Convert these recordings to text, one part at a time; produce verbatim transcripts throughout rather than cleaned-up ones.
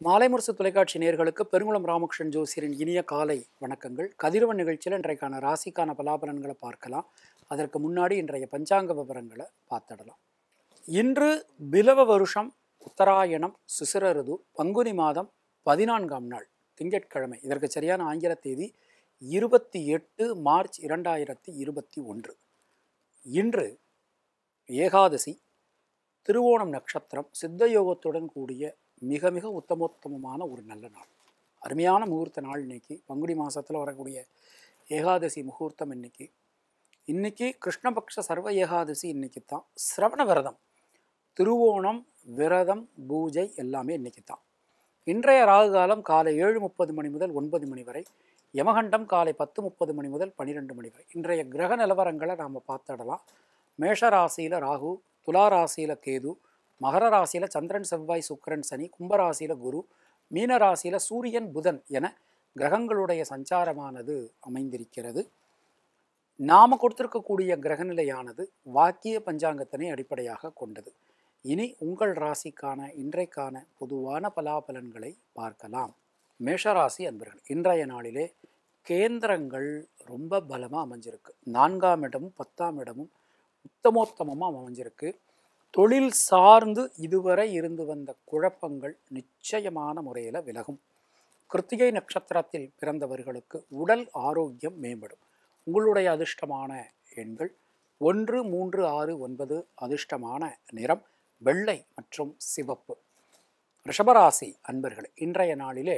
மாலை முரசு தொலைக்காட்சி நேயர்களுக்கு பெருங்குளம் ராமகிருஷ்ணன் ஜோசியரின் இனிய காலை வணக்கங்கள். கதிரவன் நிகழ்ச்சியில் இன்றைக்கான ராசிக்கான பலாபலன்களை பார்க்கலாம். அதற்கு முன்னாடி இன்றைய பஞ்சாங்க விவரங்களை பார்த்துடலாம். இன்று பிலவ வருஷம் உத்தராயணம் சிசிர ருது பங்குனி மாதம் பதினான்காம் நாள் திங்கட்கிழமை. இதற்கு சரியான ஆங்கில தேதி இருபத்தி எட்டு மார்ச் இரண்டாயிரத்தி இருபத்தி ஒன்று. இன்று ஏகாதசி, திருவோணம் நட்சத்திரம், சித்தயோகத்துடன் கூடிய மிக மிக உத்தமோத்தமமான ஒரு நல்ல நாள். அருமையான முகூர்த்த நாள் இன்னைக்கு. பங்குனி மாதத்தில் வரக்கூடிய ஏகாதசி முகூர்த்தம் இன்னைக்கு. இன்னைக்கு கிருஷ்ணபக்ஷ சர்வ ஏகாதசி இன்னைக்கு தான். சிரவண விரதம், திருவோணம் விரதம், பூஜை எல்லாமே இன்னைக்கு தான். இன்றைய ராகு காலம் காலை ஏழு முப்பது மணி முதல் ஒன்பது மணி வரை, யமகண்டம் காலை பத்து முப்பது மணி முதல் பன்னிரெண்டு மணி வரை. இன்றைய கிரக நிலவரங்களை நாம் பார்த்துடலாம். மேஷ ராசியில் ராகு, துலா ராசியில் கேது, மகர ராசியில் சந்திரன் செவ்வாய் சுக்கிரன் சனி, கும்பராசியில் குரு, மீன ராசியில் சூரியன் புதன் என கிரகங்களுடைய சஞ்சாரமானது அமைந்திருக்கிறது. நாம் கொடுத்திருக்கக்கூடிய கிரகநிலையானது வாக்கிய பஞ்சாங்கத்தினை அடிப்படையாக கொண்டது. இனி உங்கள் ராசிக்கான இன்றைக்கான பொதுவான பலாபலன்களை பார்க்கலாம். மேஷராசி அன்பர்கள், இன்றைய நாளிலே கேந்திரங்கள் ரொம்ப பலமாக அமைஞ்சிருக்கு. நான்காம் இடமும் பத்தாம் இடமும் உத்தமோத்தமமாக அமைஞ்சிருக்கு. தொழில் சார்ந்து இதுவரை இருந்து வந்த குழப்பங்கள் நிச்சயமான முறையில் விலகும். கிருத்திகை நட்சத்திரத்தில் பிறந்தவர்களுக்கு உடல் ஆரோக்கியம் மேம்படும். உங்களுடைய அதிர்ஷ்டமான எண்கள் ஒன்று, மூன்று, ஆறு, ஒன்பது. அதிர்ஷ்டமான நிறம் வெள்ளை மற்றும் சிவப்பு. ரிஷபராசி அன்பர்கள், இன்றைய நாளிலே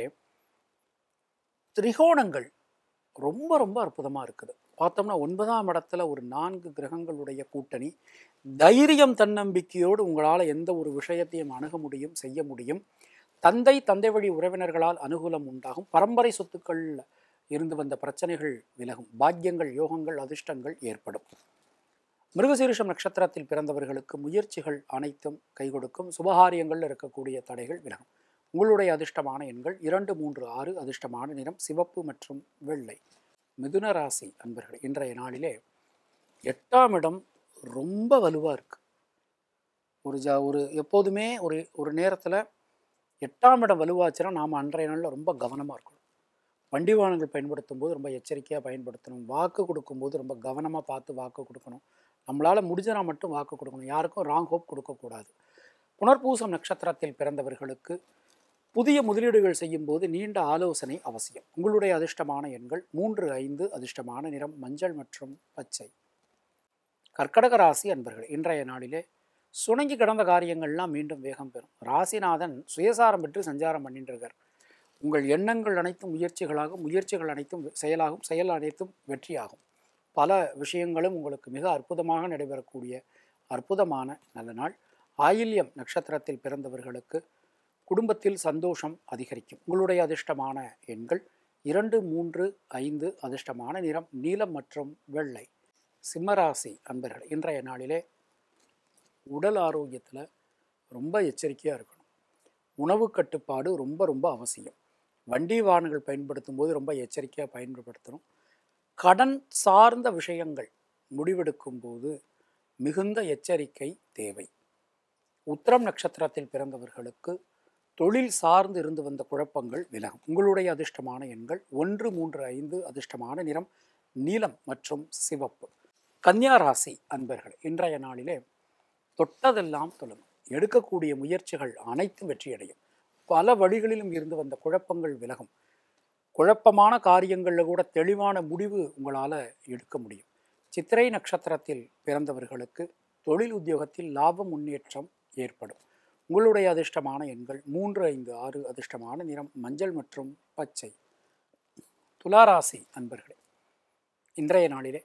திரிகோணங்கள் ரொம்ப ரொம்ப அற்புதமாக இருக்குது. பார்த்தோம்னா ஒன்பதாம் இடத்துல ஒரு நான்கு கிரகங்களுடைய கூட்டணி. தைரியம் தன்னம்பிக்கையோடு உங்களால் எந்த ஒரு விஷயத்தையும் அணுக முடியும், செய்ய முடியும். தந்தை தந்தை வழி உறவினர்களால் அனுகூலம் உண்டாகும். பரம்பரை சொத்துக்கள் இருந்து வந்த பிரச்சனைகள் விலகும். பாக்கியங்கள், யோகங்கள், அதிர்ஷ்டங்கள் ஏற்படும். மிருகசீரிஷம் நட்சத்திரத்தில் பிறந்தவர்களுக்கு முயற்சிகள் அனைத்தும் கை கொடுக்கும். சுபகாரியங்கள் இருக்கக்கூடிய தடைகள் விலகும். உங்களுடைய அதிர்ஷ்டமான எண்கள் இரண்டு, மூன்று, ஆறு. அதிர்ஷ்டமான நிறம் சிவப்பு மற்றும் வெள்ளை. மிதுன ராசி அன்பர்கள், இன்றைய நாளிலே எட்டாம் இடம் ரொம்ப வலுவாக இருக்குது. ஒரு ஜா ஒரு எப்போதுமே ஒரு ஒரு நேரத்தில் எட்டாம் இடம் வலுவாச்சுன்னா நாம் அன்றைய நாளில் ரொம்ப கவனமாக இருக்கணும். வண்டி வாகனங்கள் பயன்படுத்தும் போது ரொம்ப எச்சரிக்கையாக பயன்படுத்தணும். வாக்கு கொடுக்கும்போது ரொம்ப கவனமாக பார்த்து வாக்கு கொடுக்கணும். நம்மளால் முடிஞ்சனா மட்டும் வாக்கு கொடுக்கணும். யாருக்கும் ராங் ஹோப் கொடுக்கக்கூடாது. புனர்பூசம் நட்சத்திரத்தில் பிறந்தவர்களுக்கு புதிய முதலீடுகள் செய்யும் போது நீண்ட ஆலோசனை அவசியம். உங்களுடைய அதிர்ஷ்டமான எண்கள் மூன்று, ஐந்து. அதிர்ஷ்டமான நிறம் மஞ்சள் மற்றும் பச்சை. கர்க்கடக ராசி அன்பர்கள், இன்றைய நாளிலே சுணங்கி கிடந்த காரியங்கள்லாம் மீண்டும் வேகம் பெறும். ராசிநாதன் சுயசாரம் பெற்று சஞ்சாரம் பண்ணின்றிருக்கார். உங்கள் எண்ணங்கள் அனைத்தும் முயற்சிகளாகும், முயற்சிகள் அனைத்தும் செயலாகும், செயல் அனைத்தும் வெற்றியாகும். பல விஷயங்களும் உங்களுக்கு மிக அற்புதமாக நடைபெறக்கூடிய அற்புதமான நல்ல நாள். ஆயில்யம் நட்சத்திரத்தில் பிறந்தவர்களுக்கு குடும்பத்தில் சந்தோஷம் அதிகரிக்கும். உங்களுடைய அதிர்ஷ்டமான எண்கள் இரண்டு, மூன்று, ஐந்து. அதிர்ஷ்டமான நிறம் நீலம் மற்றும் வெள்ளை. சிம்மராசி அன்பர்கள், இன்றைய நாளிலே உடல் ஆரோக்கியத்தில் ரொம்ப எச்சரிக்கையாக இருக்கணும். உணவு கட்டுப்பாடு ரொம்ப ரொம்ப அவசியம். வண்டி வாகனங்கள் பயன்படுத்தும் போது ரொம்ப எச்சரிக்கையாக பயன்படுத்தணும். கடன் சார்ந்த விஷயங்கள் முடிவெடுக்கும் போது மிகுந்த எச்சரிக்கை தேவை. உத்திரம் நட்சத்திரத்தில் பிறந்தவர்களுக்கு தொழில் சார்ந்து இருந்து வந்த குழப்பங்கள் விலகும். உங்களுடைய அதிர்ஷ்டமான எண்கள் ஒன்று, மூன்று, ஐந்து. அதிர்ஷ்டமான நிறம் நீலம் மற்றும் சிவப்பு. கன்னியா ராசி அன்பர்கள், இன்றைய நாளிலே தொட்டதெல்லாம் தொடங்கும். எடுக்கக்கூடிய முயற்சிகள் அனைத்தும் வெற்றியடையும். பல வழிகளிலும் இருந்து வந்த குழப்பங்கள் விலகும். குழப்பமான காரியங்களில் கூட தெளிவான முடிவு உங்களால் எடுக்க முடியும். சித்திரை நட்சத்திரத்தில் பிறந்தவர்களுக்கு தொழில் உத்தியோகத்தில் லாபம் முன்னேற்றம் ஏற்படும். உங்களுடைய அதிர்ஷ்டமான எண்கள் மூன்று, ஐந்து, ஆறு. அதிர்ஷ்டமான நிறம் மஞ்சள் மற்றும் பச்சை. துளாராசி அன்பர்களே, இன்றைய நாளிலே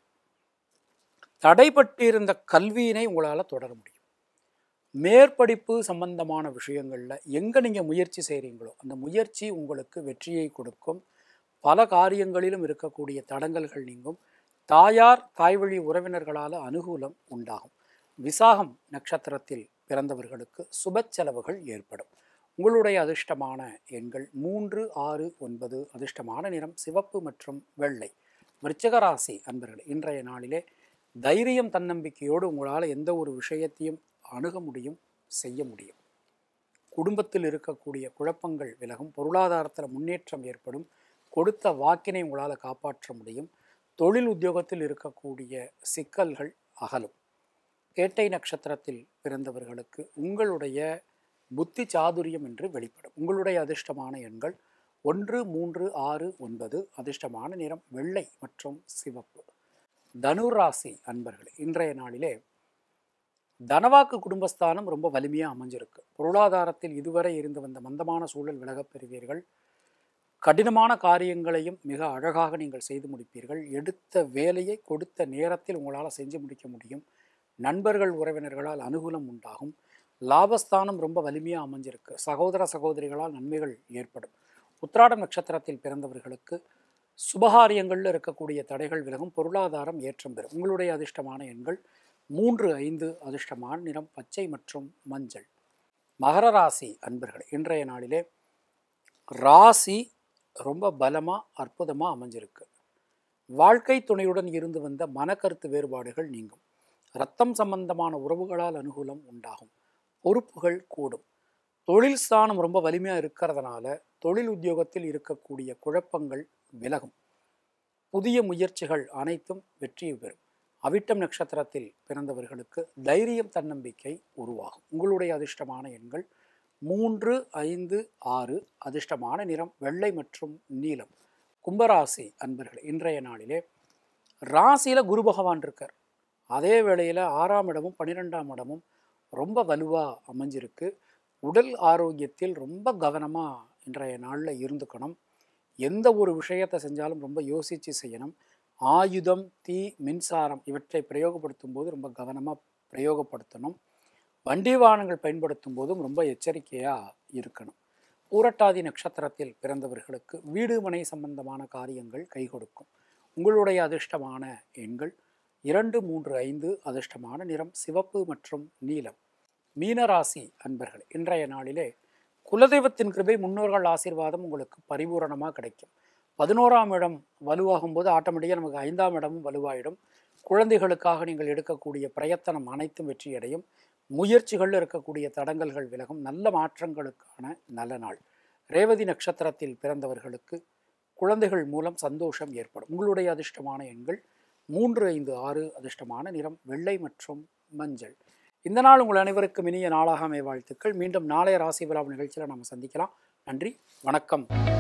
தடைப்பட்டிருந்த கல்வியினை உங்களால் தொடர முடியும். மேற்படிப்பு சம்பந்தமான விஷயங்களில் எங்கே நீங்கள் முயற்சி செய்கிறீங்களோ அந்த முயற்சி உங்களுக்கு வெற்றியை கொடுக்கும். பல காரியங்களிலும் இருக்கக்கூடிய தடங்கல்கள் நீங்கும். தாயார் தாய்வழி உறவினர்களால் அனுகூலம் உண்டாகும். விசாகம் நட்சத்திரத்தில் பிறந்தவர்களுக்கு சுப செலவுகள் ஏற்படும். உங்களுடைய அதிர்ஷ்டமான எண்கள் மூன்று, ஆறு, ஒன்பது. அதிர்ஷ்டமான நிறம் சிவப்பு மற்றும் வெள்ளை. விருச்சிக ராசி அன்பர்கள், இன்றைய நாளிலே தைரியம் தன்னம்பிக்கையோடு உங்களால் எந்த ஒரு விஷயத்தையும் அணுக முடியும், செய்ய முடியும். குடும்பத்தில் இருக்கக்கூடிய குழப்பங்கள் விலகும், பொருளாதாரத்தில் முன்னேற்றம் ஏற்படும், கொடுத்த வாக்கினை உங்களால் காப்பாற்ற முடியும், தொழில் உத்தியோகத்தில் இருக்கக்கூடிய சிக்கல்கள் அகலும். கேட்டை நட்சத்திரத்தில் பிறந்தவர்களுக்கு உங்களுடைய புத்தி சாதுரியம் என்று வெளிப்படும். உங்களுடைய அதிர்ஷ்டமான எண்கள் ஒன்று, மூன்று, ஆறு, ஒன்பது. அதிர்ஷ்டமான நிறம் வெள்ளை மற்றும் சிவப்பு. தனுராசி அன்பர்களே, இன்றைய நாளிலே தனவாக்கு குடும்பஸ்தானம் ரொம்ப வலிமையாக அமைஞ்சிருக்கு. பொருளாதாரத்தில் இதுவரை இருந்து வந்த மந்தமான சூழல் விலகப் பெறுவீர்கள். கடினமான காரியங்களையும் மிக அழகாக நீங்கள் செய்து முடிப்பீர்கள். எடுத்த வேலையை கொடுத்த நேரத்தில் உங்களால் செஞ்சு முடிக்க முடியும். நண்பர்கள் உறவினர்களால் அனுகூலம் உண்டாகும். லாபஸ்தானம் ரொம்ப வலிமையாக அமைஞ்சிருக்கு. சகோதர சகோதரிகளால் நன்மைகள் ஏற்படும். உத்திராடம் நட்சத்திரத்தில் பிறந்தவர்களுக்கு சுபகாரியங்களில் இருக்கக்கூடிய தடைகள் விலகும், பொருளாதாரம் ஏற்றம் பெறும். உங்களுடைய அதிர்ஷ்டமான எண்கள் மூன்று, ஐந்து. அதிர்ஷ்டமான நிறம் பச்சை மற்றும் மஞ்சள். மகர ராசி அன்பர்களே, இன்றைய நாளிலே ராசி ரொம்ப பலமாக அற்புதமாக அமைஞ்சிருக்கு. வாழ்க்கை துணையுடன் இருந்து வந்த மனக்கருத்து வேறுபாடுகள் நீங்கும். இரத்தம் சம்பந்தமான உறவுகளால் அனுகூலம் உண்டாகும். பொறுப்புகள் கூடும். தொழில் ஸ்தானம் ரொம்ப வலிமையாக இருக்கிறதுனால தொழில் உத்தியோகத்தில் இருக்கக்கூடிய குழப்பங்கள் விலகும். புதிய முயற்சிகள் அனைத்தும் வெற்றி பெறும். அவிட்டம் நட்சத்திரத்தில் பிறந்தவர்களுக்கு தைரியம் தன்னம்பிக்கை உருவாகும். உங்களுடைய அதிர்ஷ்டமான எண்கள் மூன்று, ஐந்து, ஆறு. அதிர்ஷ்டமான நிறம் வெள்ளை மற்றும் நீலம். கும்பராசி அன்பர்கள், இன்றைய நாளிலே ராசியில் குரு பகவான் இருக்கார். அதே வேளையில் ஆறாம் இடமும் பன்னிரெண்டாம் இடமும் ரொம்ப வலுவாக அமைஞ்சிருக்கு. உடல் ஆரோக்கியத்தில் ரொம்ப கவனமாக இன்றைய நாளில் இருந்துக்கணும். எந்த ஒரு விஷயத்தை செஞ்சாலும் ரொம்ப யோசித்து செய்யணும். ஆயுதம், தீ, மின்சாரம் இவற்றை பிரயோகப்படுத்தும் போது ரொம்ப கவனமாக பிரயோகப்படுத்தணும். வண்டி வாகனங்கள் பயன்படுத்தும் போதும் ரொம்ப எச்சரிக்கையாக இருக்கணும். பூரட்டாதி நட்சத்திரத்தில் பிறந்தவர்களுக்கு வீடு மனை சம்பந்தமான காரியங்கள் கை கொடுக்கும். உங்களுடைய அதிர்ஷ்டமான எண்கள் இரண்டு, மூன்று, ஐந்து. அதிர்ஷ்டமான நிறம் சிவப்பு மற்றும் நீலம். மீனராசி அன்பர்கள், இன்றைய நாளிலே குலதெய்வத்தின் கிருபை, முன்னோர்கள் ஆசீர்வாதம் உங்களுக்கு பரிபூரணமாக கிடைக்கும். பதினோராம் இடம் வலுவாகும் போது ஆட்டோமேட்டிக்காக நமக்கு ஐந்தாம் இடமும் வலுவாயிடும். குழந்தைகளுக்காக நீங்கள் எடுக்கக்கூடிய பிரயத்தனம் அனைத்தும் வெற்றியடையும். முயற்சிகளில் இருக்கக்கூடிய தடங்கல்கள் விலகும். நல்ல மாற்றங்களுக்கான நல்ல நாள். ரேவதி நட்சத்திரத்தில் பிறந்தவர்களுக்கு குழந்தைகள் மூலம் சந்தோஷம் ஏற்படும். உங்களுடைய அதிர்ஷ்டமான எண்கள் மூன்று, ஐந்து, ஆறு. அதிர்ஷ்டமான நிறம் வெள்ளை மற்றும் மஞ்சள். இந்த நாள் உங்கள் அனைவருக்கும் இனிய நாளாக அமைய வாழ்த்துக்கள். மீண்டும் நாளைய ராசி விழா நிகழ்ச்சியில் நாம் சந்திக்கலாம். நன்றி, வணக்கம்.